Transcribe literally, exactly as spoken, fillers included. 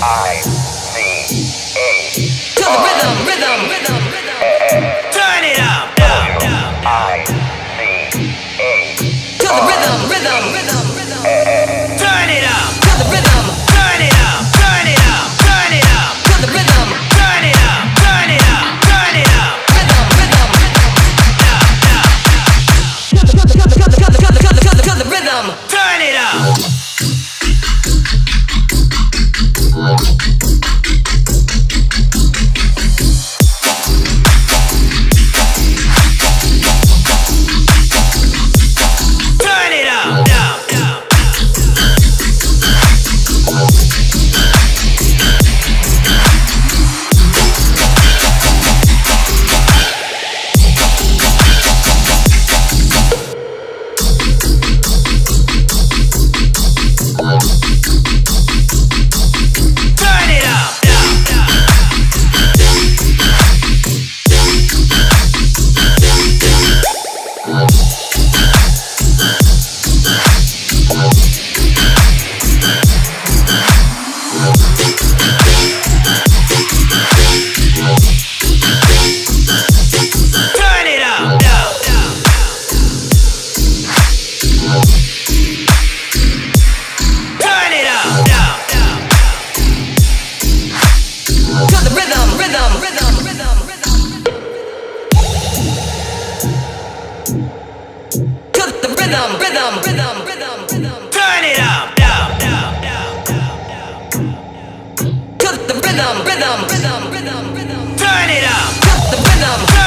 I C A. To the rhythm, rhythm, rhythm, rhythm. Turn it up, up, up. I C A. To the rhythm, rhythm, rhythm, rhythm. Turn it up. To the rhythm. Turn it up, turn it up, turn it up. To the rhythm. Turn it up, turn it up, turn it up. Rhythm, rhythm, rhythm. To the, to the, to the, to the, to the, to the, to the rhythm. Turn it up. Rhythm, rhythm, rhythm, rhythm, rhythm. Turn it up, down, down, down, down, down. To the rhythm, rhythm, rhythm, rhythm, rhythm. Turn it up. To the rhythm.